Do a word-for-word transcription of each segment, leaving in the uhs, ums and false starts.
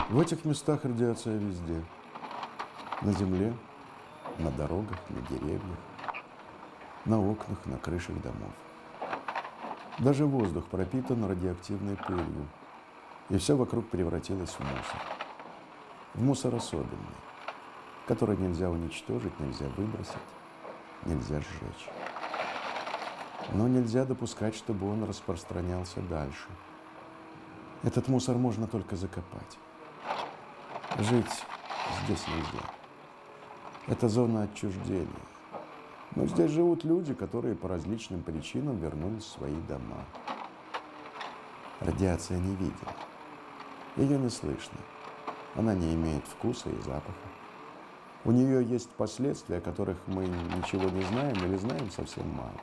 В этих местах радиация везде. На земле, на дорогах, на деревьях, на окнах, на крышах домов. Даже воздух пропитан радиоактивной пылью, и все вокруг превратилось в мусор. В мусор особенный, который нельзя уничтожить, нельзя выбросить, нельзя сжечь. Но нельзя допускать, чтобы он распространялся дальше. Этот мусор можно только закопать. Жить здесь нельзя. Это зона отчуждения. Но здесь живут люди, которые по различным причинам вернулись в свои дома. Радиация невидима. Ее не слышно. Она не имеет вкуса и запаха. У нее есть последствия, о которых мы ничего не знаем или знаем совсем мало.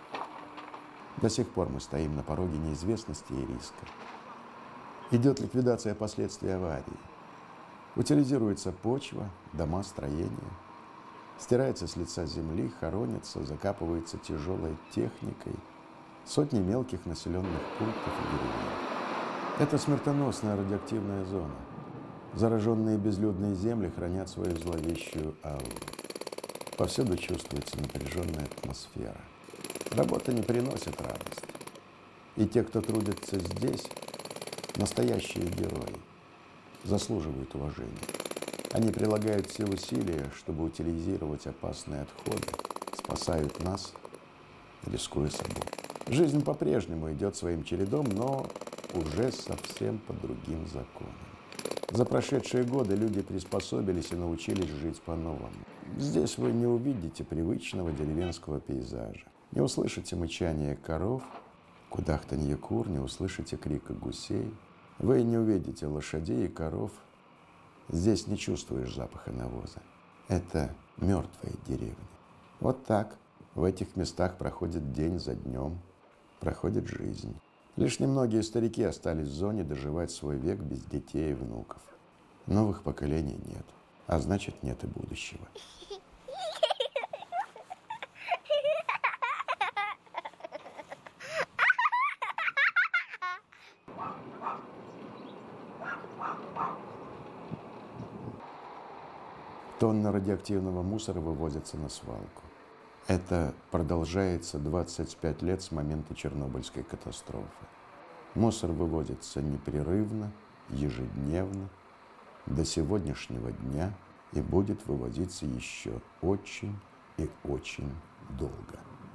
До сих пор мы стоим на пороге неизвестности и риска. Идет ликвидация последствий аварии. Утилизируется почва, дома, строения. Стирается с лица земли, хоронится, закапывается тяжелой техникой, сотни мелких населенных пунктов и деревень. Это смертоносная радиоактивная зона. Зараженные безлюдные земли хранят свою зловещую ауру. Повсюду чувствуется напряженная атмосфера. Работа не приносит радости. И те, кто трудится здесь, настоящие герои, заслуживают уважения. Они прилагают все усилия, чтобы утилизировать опасные отходы, спасают нас, рискуя собой. Жизнь по-прежнему идет своим чередом, но уже совсем по другим законам. За прошедшие годы люди приспособились и научились жить по-новому. Здесь вы не увидите привычного деревенского пейзажа. Не услышите мычание коров, кудахтанье кур, не услышите крика гусей. Вы не увидите лошадей и коров. Здесь не чувствуешь запаха навоза. Это мертвая деревня. Вот так в этих местах проходит день за днем, проходит жизнь. Лишь немногие старики остались в зоне доживать свой век без детей и внуков. Новых поколений нет, а значит, нет и будущего. Тонны радиоактивного мусора вывозятся на свалку. Это продолжается двадцать пять лет с момента Чернобыльской катастрофы. Мусор вывозится непрерывно, ежедневно, до сегодняшнего дня и будет вывозиться еще очень и очень долго.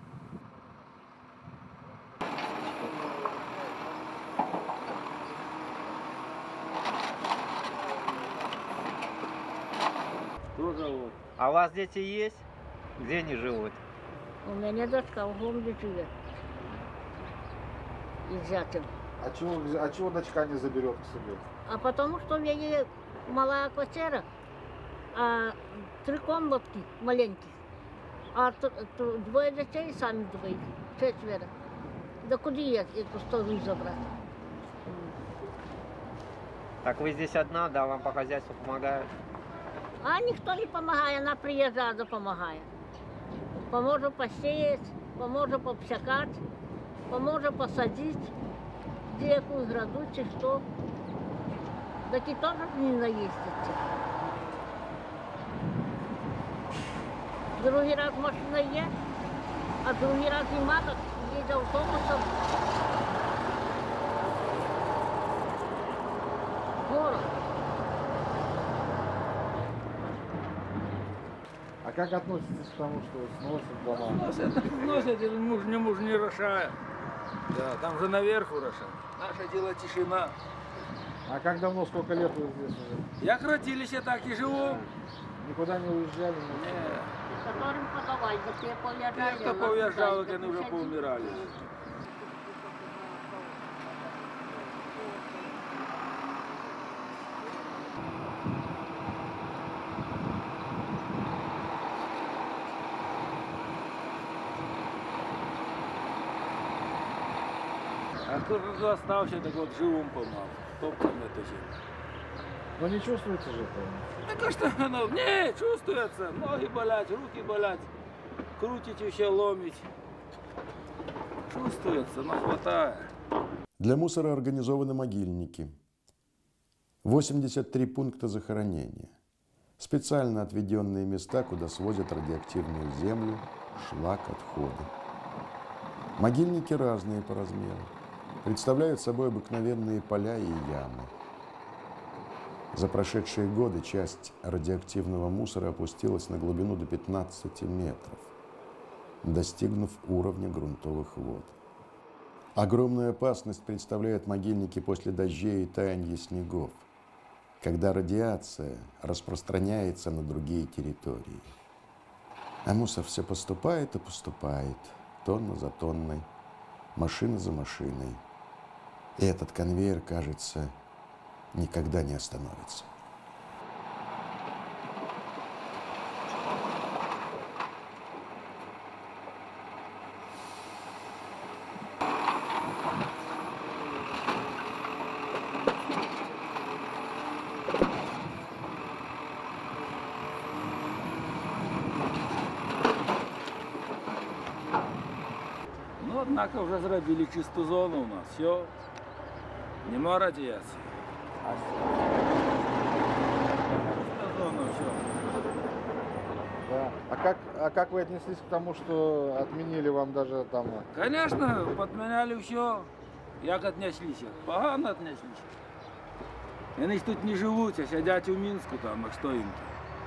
Кто зовут? А у вас дети есть? Где они живут? У меня дочка в городе живет. И зятем. А чего, а чего дочка не заберет к себе? А потому что у меня малая квартира, а три комнатки маленьких, а двое детей, сами двое, четверо. Да куда я эту сторону забрать? Так вы здесь одна, да, вам по хозяйству помогают? А никто не помогает, она приезжает, да помогает. Поможет посеять, поможет попсякать, поможет посадить, где какую градуцию, что. Так и тоже не наездится. Другий раз машина есть, а другий раз нема, так едет автобусом. Город. А как относитесь к тому, что сносят дома? Сносят, или муж не муж не решает. Да, там же наверху решат. Наше дело тишина. А как давно, сколько лет вы здесь уже? Я крутилище так и живу. Никуда не уезжали? Не. Которым подавай, да те пов'язали. Те, хто пов'язали, вони вже повмирали. А хто ж залишився, так от живым помал. Топком это же. Но не чувствуете же этого? Так а что оно? Не, чувствуется. Ноги болят, руки болят. Крутить еще ломить. Чувствуется, но хватает. Для мусора организованы могильники. восемьдесят три пункта захоронения. Специально отведенные места, куда свозят радиоактивную землю, шлак, отходы. Могильники разные по размеру. Представляют собой обыкновенные поля и ямы. За прошедшие годы часть радиоактивного мусора опустилась на глубину до пятнадцати метров, достигнув уровня грунтовых вод. Огромную опасность представляют могильники после дождей и таяния снегов, когда радиация распространяется на другие территории. А мусор все поступает и поступает, тонна за тонной, машина за машиной. И этот конвейер, кажется, никогда не остановится. Ну, однако вже зробили чисту зону у нас. Все. Нема радиации. Чистая зона, все. Да. А как, а как вы отнеслись к тому, что отменили вам даже там... Конечно, подменяли все. Як отнеслись? Погано отнеслись. Вони ж тут не живуть, а сидять у Мінську там, а що їм?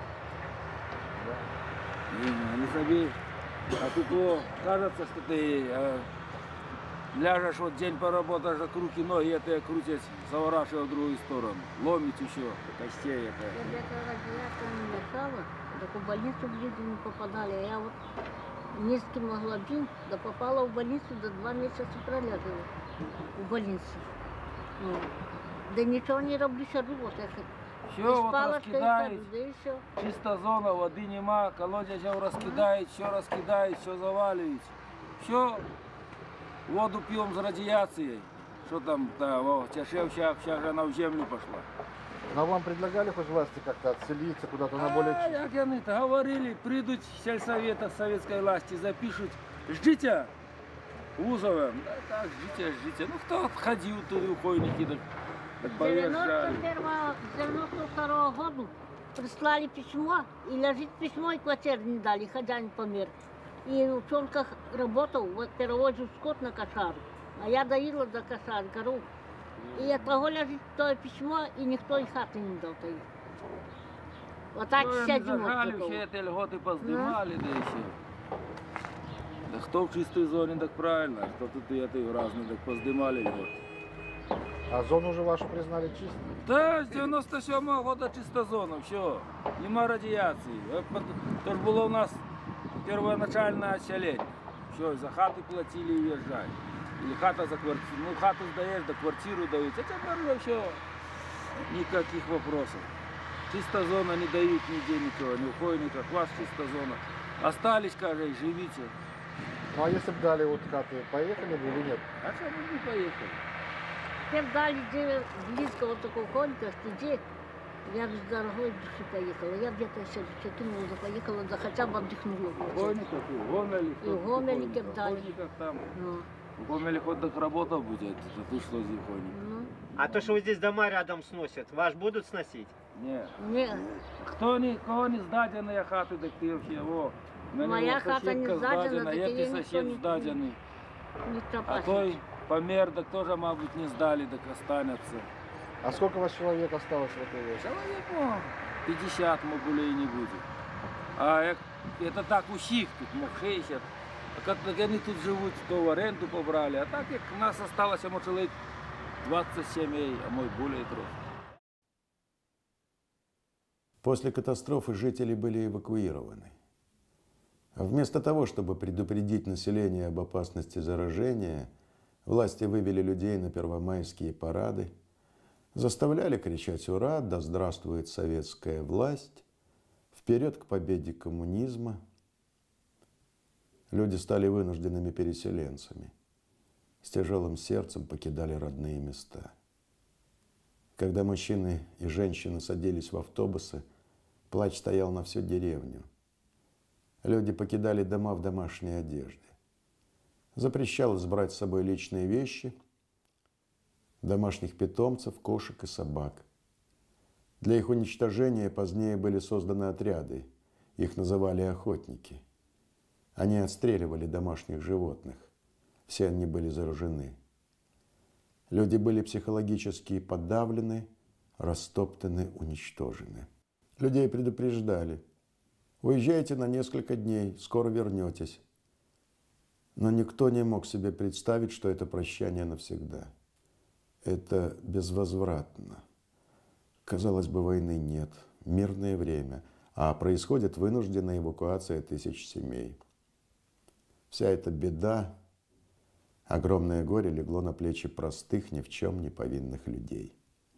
Вони собі, а тут о, кажется, что ты э, ляжешь, вот день поработаешь, так руки, ноги, это крутить, заворачивая в другую сторону, ломить еще костей. Это. Когда радиация не мешала, так в больницу люди не попадали. А я вот низкий моглобин, да попала в больницу, до два месяца пролежала в больнице. Ну, да ничего не роблю, сяду вот это. Все вот палочкой раскидают, сяду, да и все. чиста зона, воды нема, колодязь раскидает, все раскидает, все заваливает. Все, воду пьем с радиацией. Что там, да, о, сейчас, сейчас, сейчас она в землю пошла. Но вам предлагали хоть власти как-то отселиться куда-то на более... А, як вони-то говорили, придут сельсовета советской власти, запишут, ждите Узовым. Да так, ждите, ждите. Ну кто ходил туда, укойники, так, так поезжали. девяносто второго года прислали письмо, и лежит письмо, и квартиру не дали, хозяин помер. И в Чонках работал, вот перевозил скот на кошару, а я доила за кошар, коров. И от того лежит то письмо, и никто и хаты не дал. Вот так Ну, сядем. зажали, все эти льготы поздымали, да и все. Да кто в чистой зоне, так правильно, кто тут и это и разные, так поздымали льготы. А зону уже вашу признали чистой? Да, с девяносто седьмого года чиста зона, все, нема радиации. То ж было у нас первоначальное отселение. Все, за хаты платили и въезжали. Или хата за квартиру. Ну, хату сдаешь, да квартиру дают. А теперь вообще никаких вопросов. Чиста зона, не дают нигде ничего, ни укойников, у вас чиста зона. Остались, кажется, живите. Ну а если бы дали вот хаты, поехали бы или нет? А что мы не поехали? Теперь дали, где близко вот такого конька, где я бы с дорогой души поехала. Я где-то еще кинула, да поехала, да хотя бы отдохнула. Укойников и в Гомеле. И в Гомеле дали. Укойников там. Ну, В Гомеле хоть так работа будет, это ты что за укойник? ну, А то, что вот здесь дома рядом сносят, ваш будут сносить? Нет. не, Хто ні, кого не здадені хати, так ти його. Моя хата не здадена, так як її і ніхто сусід не- здадений. не А пропахнет. той помер, так теж, мабуть, не здали, так останеться. А сколько у вас человек осталось в этой вещи? Чоловік, ну, п'ятдесят, мабуть, і не буде. А як, це так усіх тут, мов шістдесят. Так як вони тут живуть, то в оренду побрали. А так, як у нас залишилося, може, чоловік двадцять сімей, а мой більше трохи. После катастрофы жители были эвакуированы. А вместо того, чтобы предупредить население об опасности заражения, власти вывели людей на первомайские парады, заставляли кричать «Ура! Да здравствует советская власть! Вперед к победе коммунизма!». Люди стали вынужденными переселенцами, с тяжелым сердцем покидали родные места. Когда мужчины и женщины садились в автобусы, плач стоял на всю деревню. Люди покидали дома в домашней одежде. Запрещалось брать с собой личные вещи, домашних питомцев, кошек и собак. Для их уничтожения позднее были созданы отряды. Их называли охотники. Они отстреливали домашних животных. Все они были заражены. Люди были психологически подавлены, растоптаны, уничтожены. Людей предупреждали: уезжайте на несколько дней, скоро вернетесь. Но никто не мог себе представить, что это прощание навсегда. Это безвозвратно. Казалось бы, войны нет, мирное время, а происходит вынужденная эвакуация тысяч семей. Вся эта беда, огромное горе легло на плечи простых, ни в чем не повинных людей.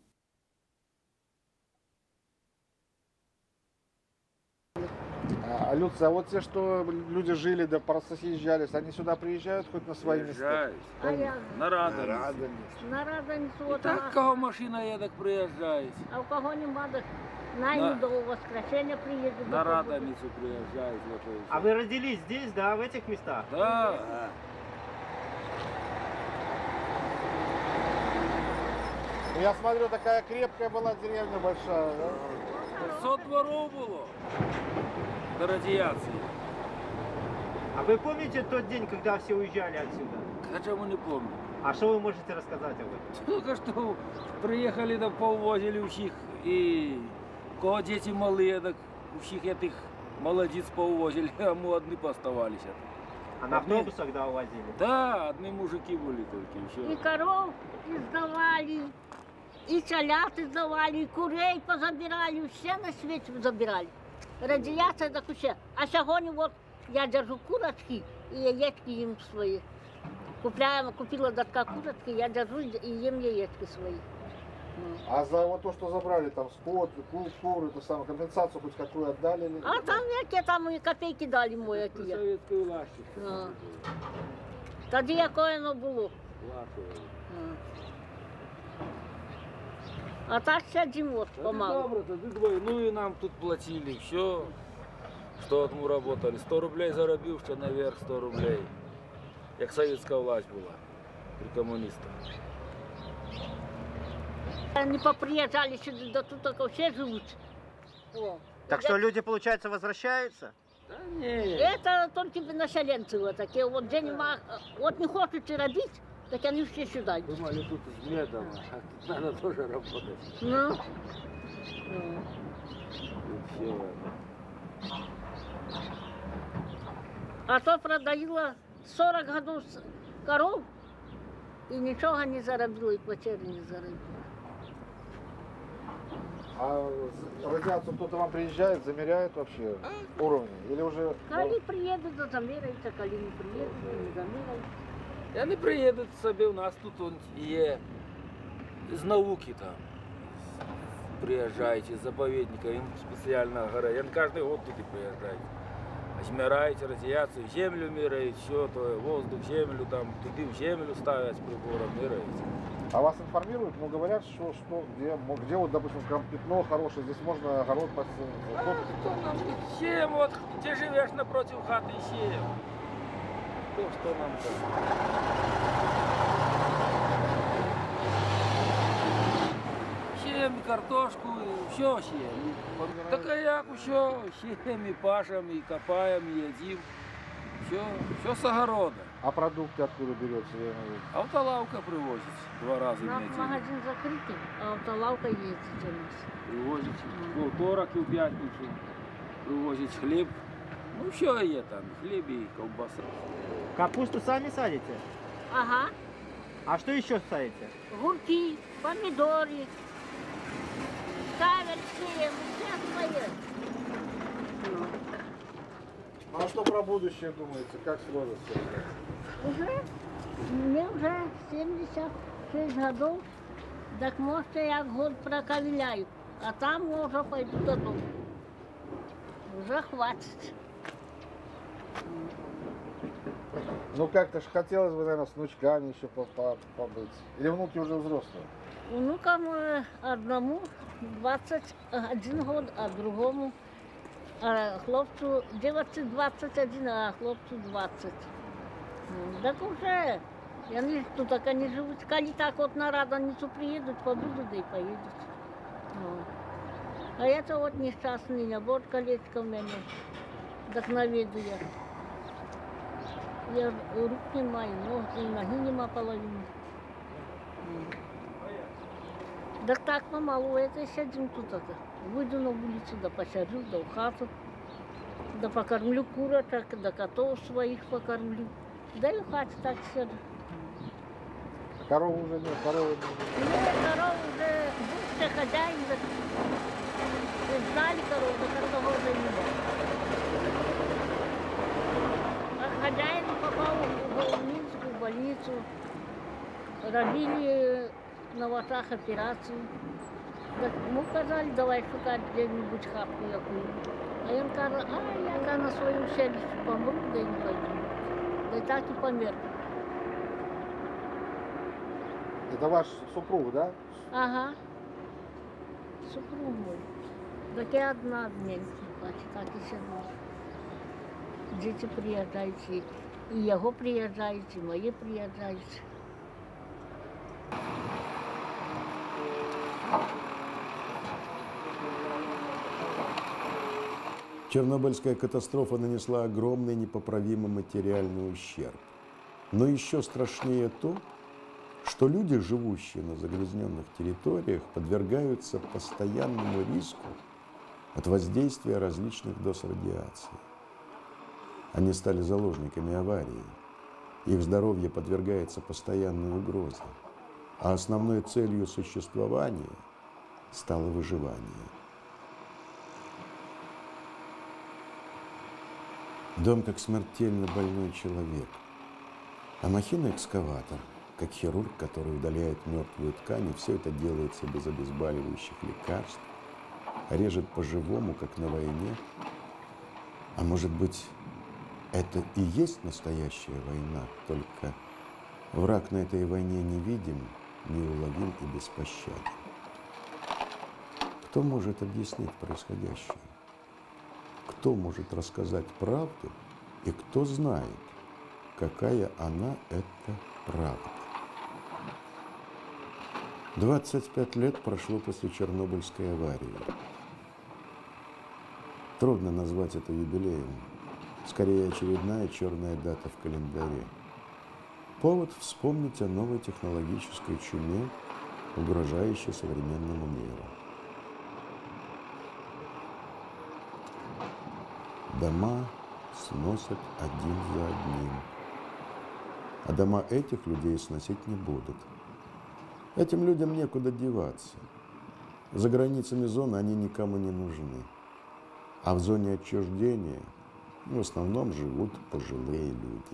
А, Люция, а вот те, что люди жили, да просто съезжались, они сюда приезжают хоть на свои места? Приезжають. А я На Радоність. на Радоницу, І вот так, она. кого машина є, так приїжджають. А у кого нема, так на На- не до воскресенья приедут. На Радоницю приїжджають. А вы родились здесь, да, в этих местах? Да. Ну, я смотрю, такая крепкая была деревня большая, да? п'ятсот дворов було до радіації. А вы помните тот день, когда все уезжали отсюда? Хоча ми не пам'ятаю. А что вы можете рассказать об этом? Тільки що приїхали, так повозили всіх, і у кого діти малі, так всіх этих молодець повозили, а ми одні поставалися. А на автобусах, да, увозили? Да, одні мужики були тільки, И все. коров издавали, и телят издавали, и курей позабирали, все на свете забирали. Радиация так все. А сегодня вот я держу курочки и яички им свои. Купляем, купила датка курочки, я держу и ем яички свои. А за вот то, что забрали, там, скот, кур, кур, это самое, компенсацию хоть какую отдали? Или... А там яке там і копейки дали мої При які. совєтської власті. А. Тоді якое воно було. Власті. А так сидимо от Тоді помалу. добре, тоді двоє. Ну і нам тут платили, все. Що от ми работали. сто рублей заробив, ще наверх сто рублей. Як совєтська власть була при комуністах. Они поприезжали сюда, да тут только все живут. О. Так что люди, получается, возвращаются? Та ні. Это только населенцы вот такие. Вот где нема, вот не хочете робить, так они все сюда идут. Думали, тут з медом, а тут надо тоже работать. Ну. Ну. Тут все. А то продаила сорок годов с- коров и ничего не заробила, и квартиры не заробила. А радиацию кто-то вам приезжает, замеряет вообще уровни? Или уже... Коли приедут, то замеряются, коли не приедут, то не замеряют. Я не приїду собі, у нас тут он є з науки там. Приїжджають із заповідника, їм спеціально говорять. Я не кожен год туди приїжджаю. Змирають радіацію, землю міряють, все, то воздух, землю, там, туди в землю ставлять прибором, міряють. А вас информируют, ну говорят, что, что где, мо- где вот, допустим, там пятно хорошее, здесь можно огород посадить. Хто нам сіємо, от ти живеш напротив хати і сіємо. Хто що нам там? Сіємо і картошку, і все сіємо. Так а як усе, сіємо і пашемо, і копаємо, і їдимо. Все, все з огорода. А продукты откуда берется? Я имею в виду? Автолавка привозить два рази в Наш неділю. магазин закрытый, а автолавка ездит у нас. Привозять вівторок і в п'ятницю. Привозять хліб. Ну, все є там, і хліб, і ковбаса. Капусту сами садите? Ага, А что еще садите? гурки, помидоры, кавер, сеем, все свое. Ну. Ну, а что про будущее думаете? Как сложится? Уже, мне уже семьдесят шесть годов, так может я год проковыляю, а там уже пойду додому. Уже хватит. Ну, как-то ж хотелось бы, наверное, с внучками еще по- по- побыть. Или внуки уже взрослые? Внукам э, одному двадцать один год, а другому а хлопцу девочці двадцать один, а хлопцу двадцать. Ну, так уже, они тут так они живут. Коли так вот на Радоницу приедут, побудут, да и поедут. Ну. А это вот несчастный, вот колечко в меня, так наведує. Я рук не маю, ног, и ноги нема половины. Да так помалу, это сидим тут, это. Выйду на улицу, да посяду, да в хату, да покормлю курочек, да котов своих покормлю. Да и в хате так сяду. Коровы уже нет, коровы нет. Нет, коров уже, бывший хозяин, да, знали коров, да коровы уже не было. А хозяин попал в Минск, в больницу, робили на ватах операцию. Так ему сказали, давай шукать где-нибудь хапку якую. А он каже, а я на своем селище помру, да и не пойду. Да и так и помер. Это ваш супруг, да? Ага. Супруг мой. Так я одна дненька, так и сижу. Дети приезжают, и его приезжают, и мои приезжают. Чернобыльская катастрофа нанесла огромный непоправимый материальный ущерб. Но еще страшнее то, что люди, живущие на загрязненных территориях, подвергаются постоянному риску от воздействия различных доз радиации. Они стали заложниками аварии. Их здоровье подвергается постоянной угрозе, а основной целью существования стало выживание. Дом как смертельно больной человек, а махина-экскаватор, как хирург, который удаляет мертвую ткань, и все это делается без обезболивающих лекарств, режет по-живому, как на войне. А может быть, это и есть настоящая война, только враг на этой войне невидим, неуловим и беспощаден. Кто может объяснить происходящее? Кто может рассказать правду и кто знает, какая она, эта правда? двадцать пять лет прошло после Чернобыльской аварии. Трудно назвать это юбилеем. Скорее, очередная черная дата в календаре. Повод вспомнить о новой технологической чуме, угрожающей современному миру. Дома сносят один за одним. А дома этих людей сносить не будут. Этим людям некуда деваться. За границами зоны они никому не нужны. А в зоне отчуждения в основном живут пожилые люди.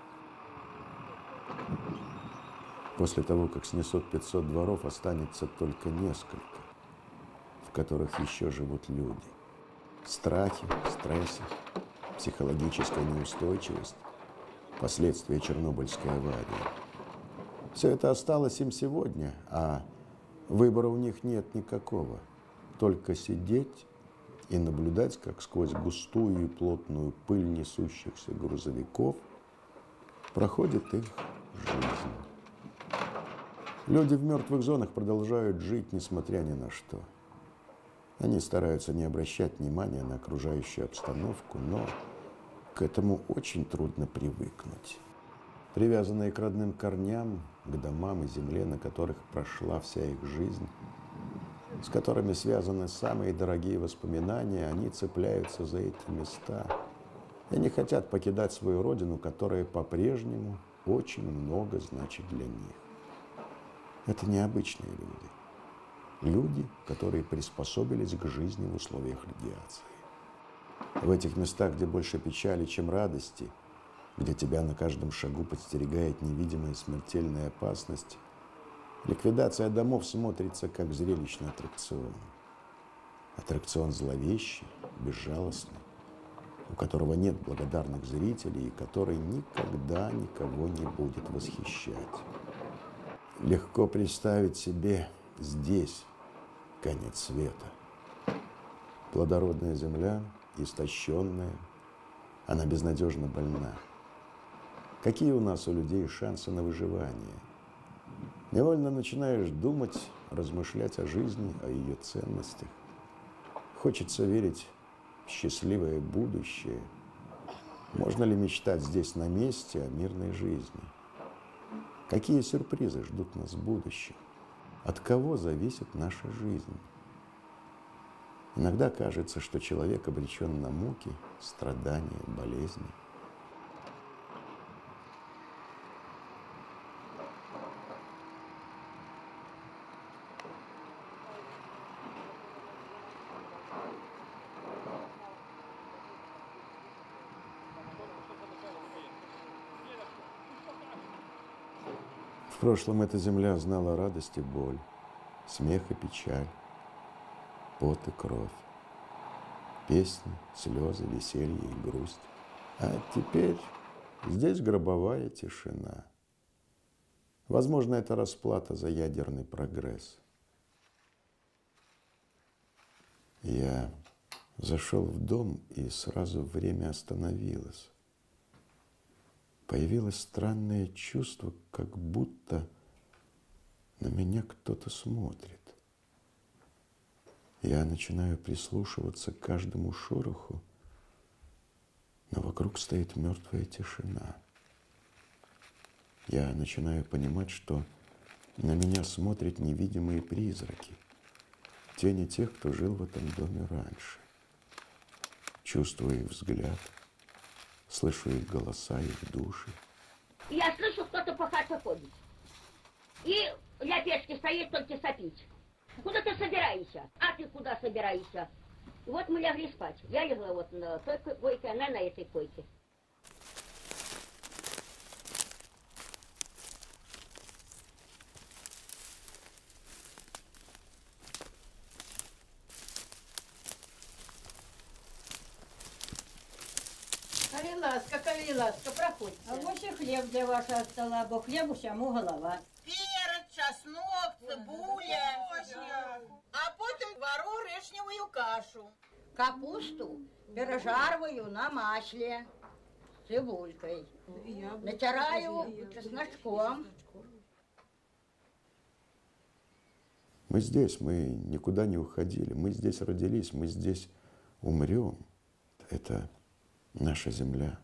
После того, как снесут пятьсот дворов, останется только несколько, в которых еще живут люди. Страхи, стрессы, психологическая неустойчивость, последствия Чернобыльской аварии. Все это осталось им сегодня, а выбора у них нет никакого. Только сидеть и наблюдать, как сквозь густую и плотную пыль несущихся грузовиков проходит их жизнь. Люди в мертвых зонах продолжают жить, несмотря ни на что. Они стараются не обращать внимания на окружающую обстановку, но к этому очень трудно привыкнуть. Привязанные к родным корням, к домам и земле, на которых прошла вся их жизнь, с которыми связаны самые дорогие воспоминания, они цепляются за эти места и не хотят покидать свою родину, которая по-прежнему очень много значит для них. Это необычные люди. Люди, которые приспособились к жизни в условиях радиации. В этих местах, где больше печали, чем радости, где тебя на каждом шагу подстерегает невидимая смертельная опасность, ликвидация домов смотрится как зрелищный аттракцион. Аттракцион зловещий, безжалостный, у которого нет благодарных зрителей и который никогда никого не будет восхищать. Легко представить себе здесь конец света. Плодородная земля, истощенная, она безнадежно больна. Какие у нас, у людей, шансы на выживание? Невольно начинаешь думать, размышлять о жизни, о ее ценностях. Хочется верить в счастливое будущее. Можно ли мечтать здесь на месте о мирной жизни? Какие сюрпризы ждут нас в будущем? От кого зависит наша жизнь? Иногда кажется, что человек обречен на муки, страдания, болезни. В прошлом эта земля знала радость и боль, смех и печаль, пот и кровь, песни, слезы, веселье и грусть. А теперь здесь гробовая тишина. Возможно, это расплата за ядерный прогресс. Я зашел в дом, и сразу время остановилось. Появилось странное чувство, как будто на меня кто-то смотрит. Я начинаю прислушиваться к каждому шороху, но вокруг стоит мертвая тишина. Я начинаю понимать, что на меня смотрят невидимые призраки, тени тех, кто жил в этом доме раньше. Чувствую их взгляд, слышу их голоса, их души. Я слышу, кто-то по хате ходит. И для печки стоит только сопить. Куда ты собираешься? А ты куда собираешься? И вот мы легли спать. Я легла вот на той койке, она на этой койке. Ласка, коли ласка, проходьте. А ось і хліб для вашого стола, бо хліб усьому голова. Перец, чеснок, цибуля, а потім вару ришневую кашу. Капусту пережарваю на маслі з цибулькою. Натираю чесночком. Мы здесь, мы никуда не уходили, мы здесь родились, мы здесь умрем. Это наша земля.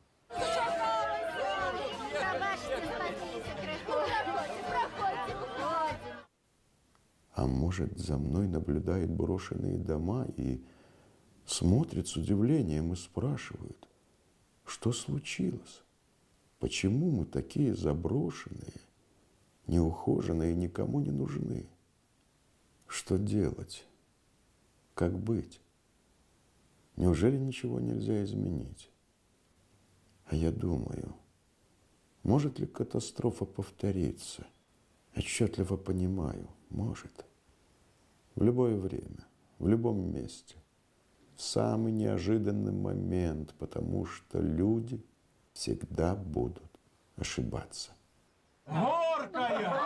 А может, за мной наблюдают брошенные дома и смотрят с удивлением и спрашивают, что случилось? Почему мы такие заброшенные, неухоженные, никому не нужны? Что делать? Как быть? Неужели ничего нельзя изменить? А я думаю, может ли катастрофа повториться? Отчетливо понимаю, может. В любое время, в любом месте, в самый неожиданный момент, потому что люди всегда будут ошибаться. Горькая!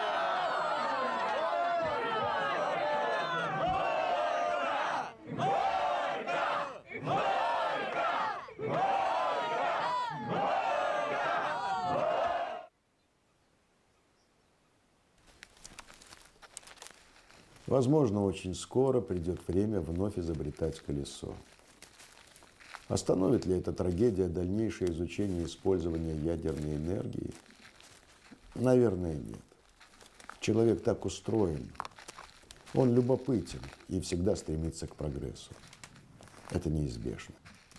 Возможно, очень скоро придет время вновь изобретать колесо. Остановит ли эта трагедия дальнейшее изучение использования ядерной энергии? Наверное, нет. Человек так устроен. Он любопытен и всегда стремится к прогрессу. Это неизбежно.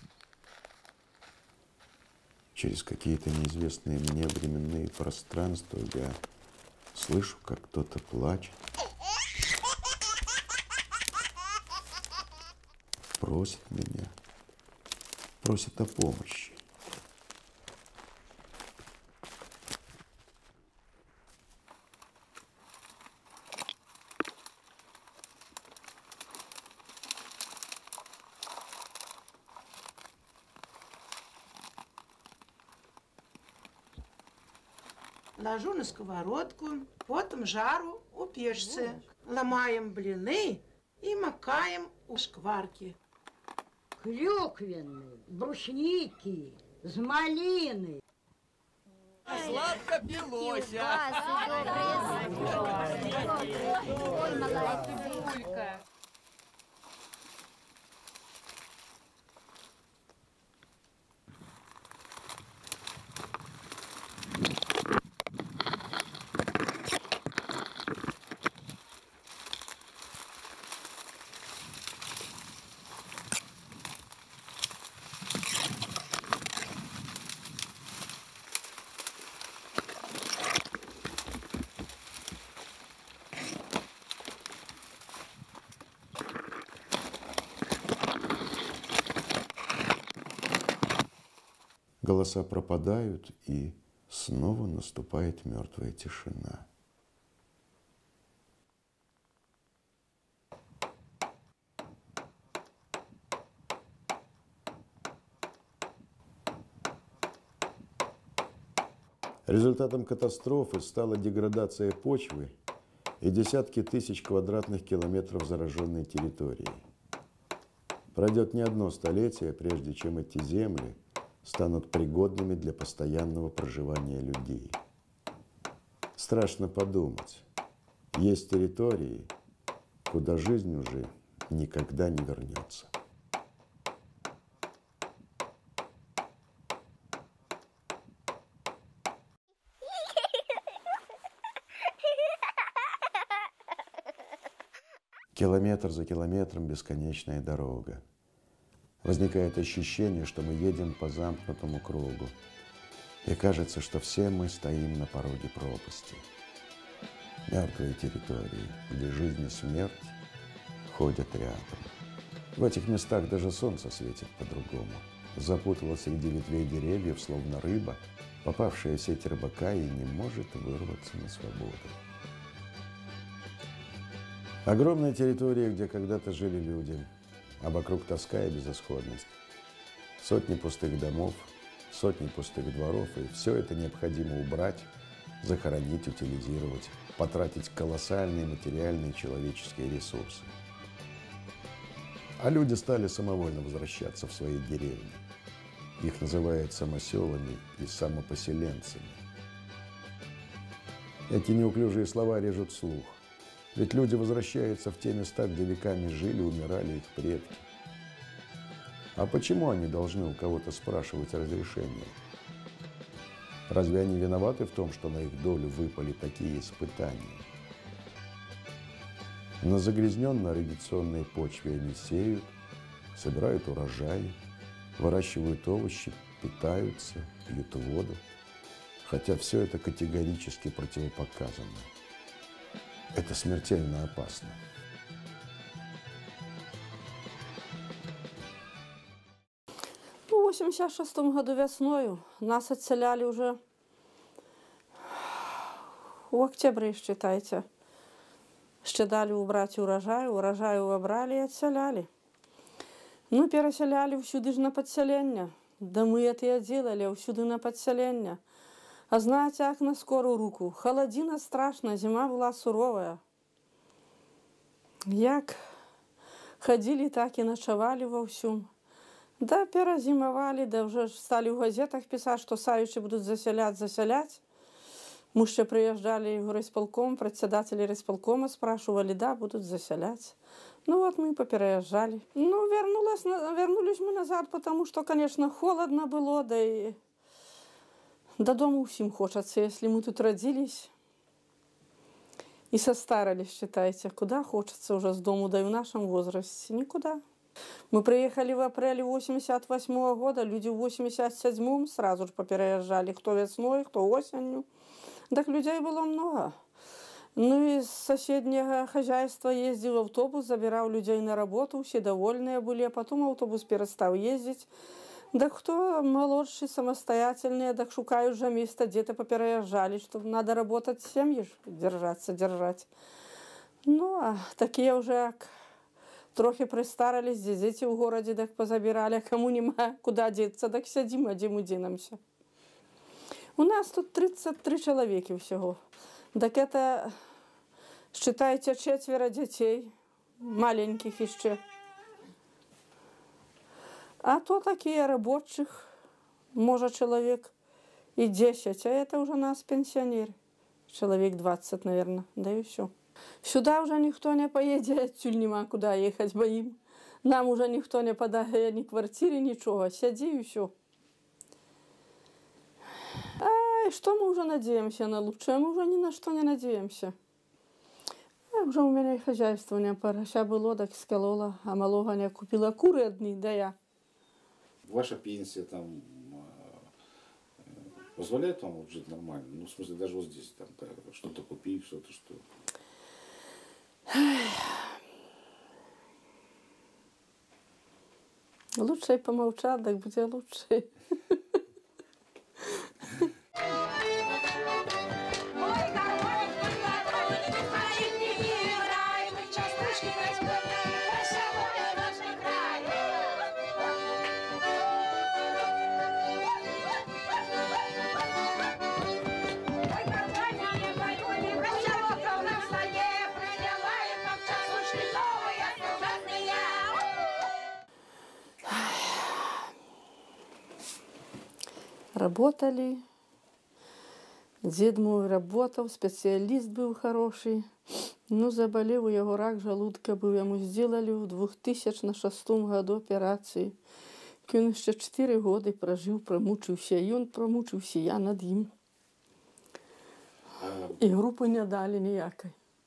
Через какие-то неизвестные мне временные пространства я слышу, как кто-то плачет, просит меня, просит о помощи. Ложу на сковородку, потом жару у печцы. Ломаем блины и макаем у шкварки. Клюквенные, брусники, з малины. Сладко пилося. Ой, молодец. Голоса пропадают, и снова наступает мертвая тишина. Результатом катастрофы стала деградация почвы и десятки тысяч квадратных километров зараженной территории. Пройдет не одно столетие, прежде чем эти земли станут пригодными для постоянного проживания людей. Страшно подумать, есть территории, куда жизнь уже никогда не вернется. Километр за километром бесконечная дорога. Возникает ощущение, что мы едем по замкнутому кругу. И кажется, что все мы стоим на пороге пропасти. Мертвые территории, где жизнь и смерть ходят рядом. В этих местах даже солнце светит по-другому. Запуталось среди ветвей деревьев, словно рыба, попавшая в сеть рыбака и не может вырваться на свободу. Огромная территория, где когда-то жили люди, а вокруг тоска и безысходность. Сотни пустых домов, сотни пустых дворов, и все это необходимо убрать, захоронить, утилизировать, потратить колоссальные материальные и человеческие ресурсы. А люди стали самовольно возвращаться в свои деревни. Их называют самоселами и самопоселенцами. Эти неуклюжие слова режут слух. Ведь люди возвращаются в те места, где веками жили, умирали их предки. А почему они должны у кого-то спрашивать разрешения? Разве они виноваты в том, что на их долю выпали такие испытания? На загрязненно-ирригационной почве они сеют, собирают урожаи, выращивают овощи, питаются, пьют воду. Хотя все это категорически противопоказано. Это смертельно опасно. В восемьдесят шестом году весною нас отселяли уже в октябре, считайте. Ще дали убрать урожай, урожай убрали и отселяли. Ну, переселяли всюди ж на подселение. Да мы это и делали, всюди на подселение. А знаете, як на скорую руку? Холодина страшна, зима была суровая. Як ходили, так и ночевали во всем. Да, перезимовали, да уже стали в газетах писать, что саючи будут заселять, заселять. Мы еще приезжали в райисполком, председатели райисполкома спрашивали, да, будут заселять. Ну вот мы попереезжали. Ну, вернулась, вернулись мы назад, потому что, конечно, холодно было, да и до дома всем хочется, если мы тут родились и состарились, считайте. Куда хочется уже с дому, да и в нашем возрасте? Никуда. Мы приехали в апреле восемьдесят восьмого года, люди в восемьдесят седьмом сразу же попереезжали, кто весной, кто осенью. Так людей было много. Ну, из соседнего хозяйства ездил автобус, забирал людей на работу, все довольные были, а потом автобус перестал ездить. Да кто молодшие, самостоятельные, так шукают же место, где-то попереезжали, чтобы надо работать, семьи держаться, держать. Ну, а такие уже трохи пристарились, дети в городе так позабирали, а кому нема куда деться, так сидим, а где мы денемся. У нас тут тридцать три человека всего. Так это, считайте, четверо детей, маленьких еще. А то такие рабочих, может, человек и десять, а это уже у нас пенсионер. Человек двадцать, наверное, да и все. Сюда уже никто не поедет, отсюда нема куда ехать, боим. Нам уже никто не подает ни квартиры, ничего, сиди и все. А что мы уже надеемся на лучшее? Мы уже ни на что не надеемся. А уже у меня и хозяйство не пора. Сейчас было, так сколола, а малого не купила. Куры одни, да я. Ваша пенсия там позволяет вам вот жить нормально? Ну, в смысле, даже вот здесь, там, да, что-то купить, что-то, что... Лучше и помолчать, так будет лучше. Работали. Дед мой работал, специалист был хороший. Ну, заболел у его рак желудка был. Ему сделали в две тысячи шестом году операцию. Он еще четыре года прожил, промучился. И он промучился, я над ним. И группы не дали никакой.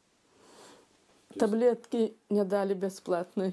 Таблетки не дали бесплатной.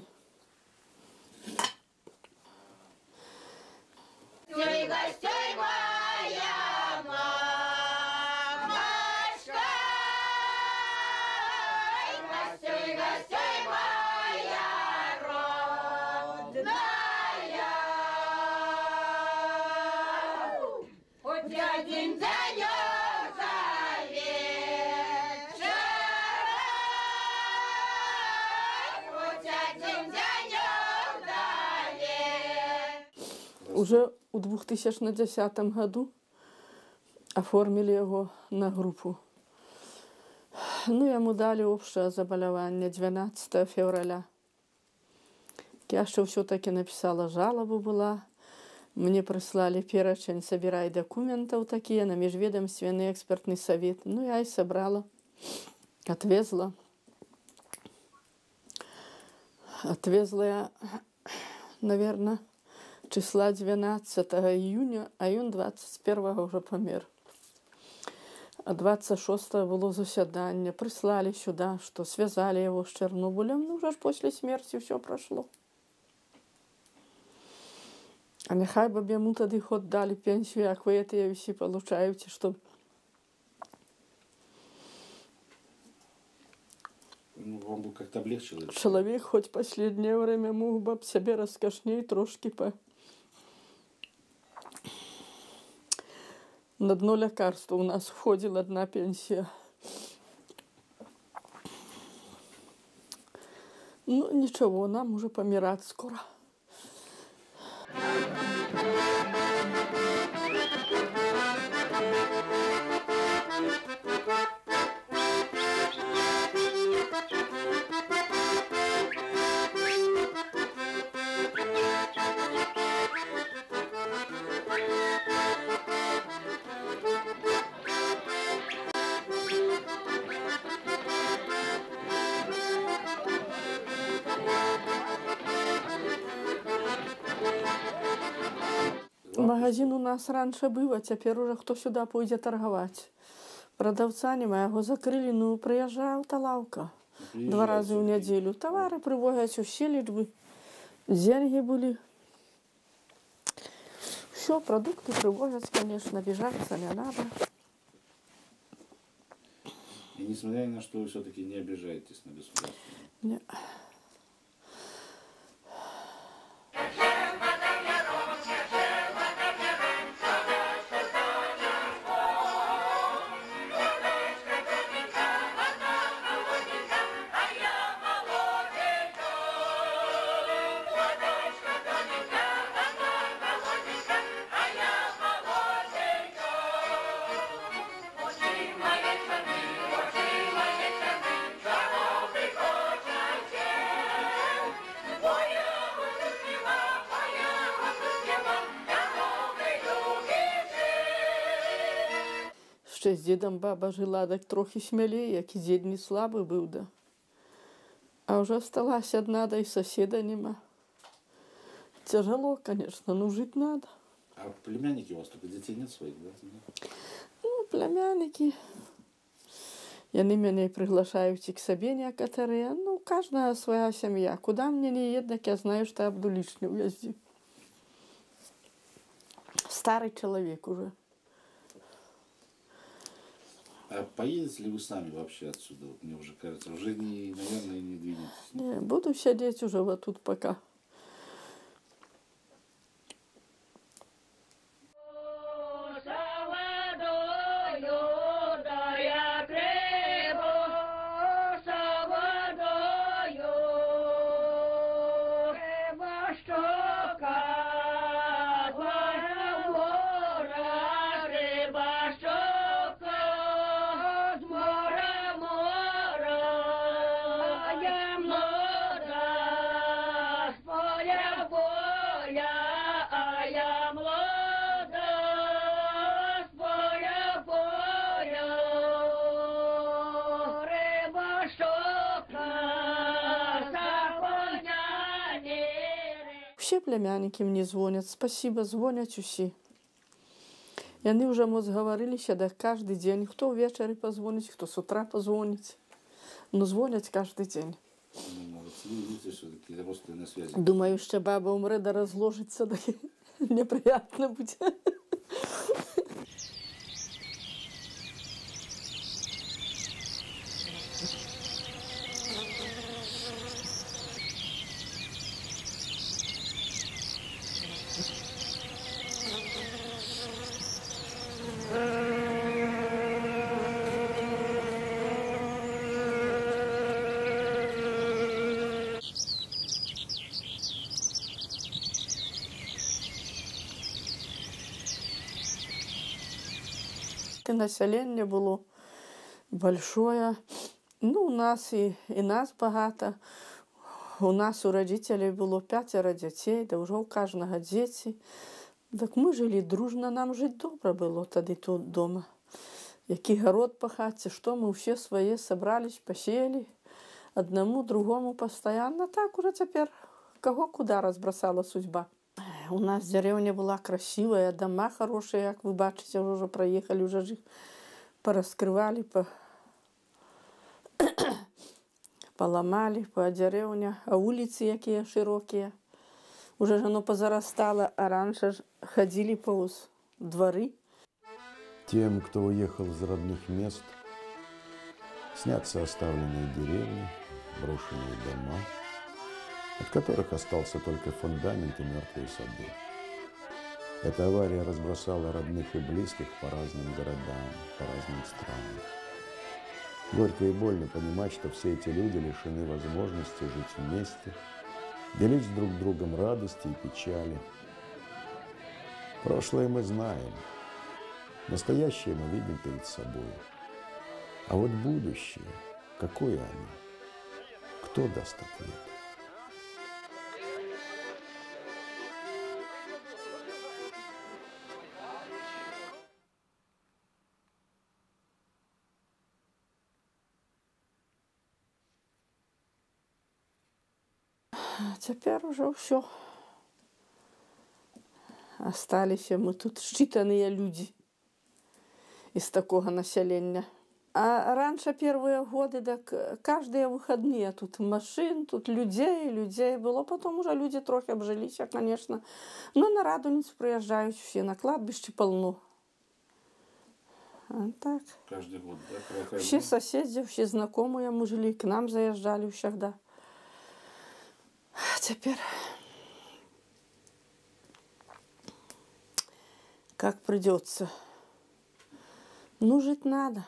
Уже в две тысячи десятом году оформили его на группу. Ну, ему дали общее заболевание двенадцатого февраля. Я что все-таки написала жалобу была. Мне прислали перечень, собирай документов такие на межведомственный экспертный совет. Ну, я и собрала, отвезла. Отвезла я, наверное, числа двенадцатого июня, а он двадцать первого уже помер. А двадцать шестого было заседание. Прислали сюда, что связали его с Чернобылем. Ну, уже после смерти все прошло. А нехай бы ему тоді хоч дали пенсию, як ви це всі получаєте, щоб... Ну, вам бы как-то облегчило. Человек хоть последнее время мог бы об себе розкошней трошки по... На дно лекарства у нас входила одна пенсия. Ну, ничего, нам уже помирать скоро. Магазин у нас раньше был, а теперь уже кто сюда пойдет торговать. Продавца нема, его закрыли, ну, приезжает лавка. Два раза в неделю. Товары привозят, все лишь бы деньги были. Все, продукты привозят, конечно, обижаться не надо. И несмотря ни на что, вы все-таки не обижаетесь на государство? Нет. Ще з дідом баба жила, так трохи смілее, як і дід не слабий був, да. А вже осталась одна, да і сусіда нема. Тяжело, конечно, но жить надо. А племянники у вас только детей нет своих, да? Ну, племянники. И они меня приглашают к себе некоторые. Ну, каждая своя семья. Куда мне не едет, я знаю, что я буду лишней уезжать. Старый человек уже. А поедете ли вы сами вообще отсюда? Вот мне уже кажется, уже, не, наверное, не двинетесь. Не, буду сидеть уже вот тут пока. Все племянники мне звонят. Спасибо, звонят все. И они уже мы сговорились, да каждый день. Кто вечером позвонит, кто с утра позвонит. Но звонят каждый день. Ну, молодцы, видите, все-таки родственные на связи. Думаю, что баба умре, да разложится, да неприятно будет. Население было большое. Ну, у нас и, и нас богато. У нас у родителей было пятеро детей, да уже у каждого дети. Так мы жили дружно, нам жить добре было тогда тут дома. Який город пахать, что мы все свои собрались, посели. Одному, другому постоянно. Так уже теперь кого куда разбросала судьба. У нас деревня была красивая, дома хорошие, как вы бачите, уже проехали, уже их пораскрывали, по... поломали по деревне, а улицы какие широкие. Уже оно позарастало, а раньше ходили по дворы. Тем, кто уехал из родных мест, снятся оставленные деревни, брошенные дома, от которых остался только фундамент и мертвые сады. Эта авария разбросала родных и близких по разным городам, по разным странам. Горько и больно понимать, что все эти люди лишены возможности жить вместе, делить друг с другом радости и печали. Прошлое мы знаем, настоящее мы видим перед собой. А вот будущее, какое оно? Кто даст ответ? Теперь уже все. Остались мы тут считанные люди из такого населения. А раньше первые годы, так каждые выходные тут машин, тут людей, людей было. Потом уже люди трохи обжились, конечно. Но на Радоницу приезжают все, на кладбище полно. А так. Каждый год, да? Все соседи, все знакомые мы жили, к нам заезжали всегда. Теперь как придется. Ну, жить надо.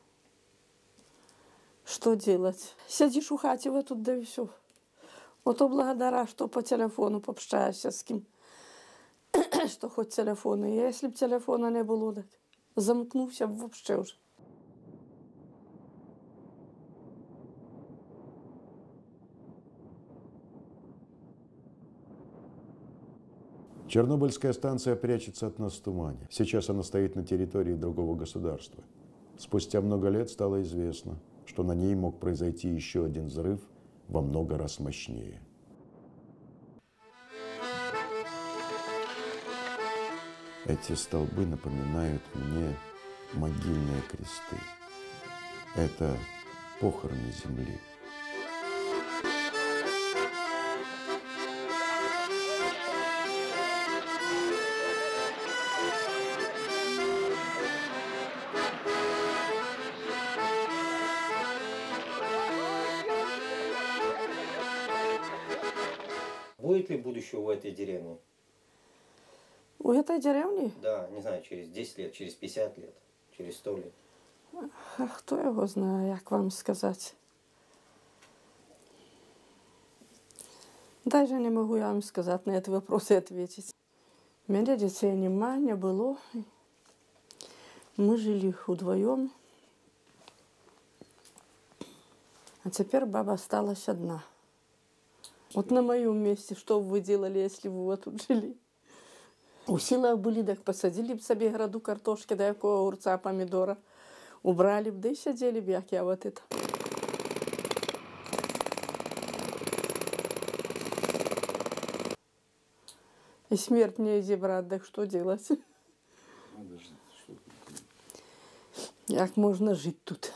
Что делать? Сидишь у хате в эту, да и все. Вот благодаря, что по телефону пообщаешься с кем. Что хоть телефон. И если бы телефона не было, так замкнулся бы вообще уже. Чернобыльская станция прячется от нас в тумане. Сейчас она стоит на территории другого государства. Спустя много лет стало известно, что на ней мог произойти еще один взрыв во много раз мощнее. Эти столбы напоминают мне могильные кресты. Это похороны земли. Будет ли будущее у этой деревни? У этой деревни? Да, не знаю, через десять лет, через пятьдесят лет, через сто лет. А хто його знає, як вам сказати? Даже не могу я вам сказать, на этот вопрос и ответить. У меня детей нема, не было. Мы жили вдвоем. А теперь баба осталась одна. Вот на моем месте, что бы вы делали, если бы вы тут жили? У силах были, так посадили бы себе граду картошки, да якого огурца, помидора. Убрали бы, да и сидели бы, як я вот это. И смерть мне иди, брат, так что делать? Надо жить, что Как можно жить тут?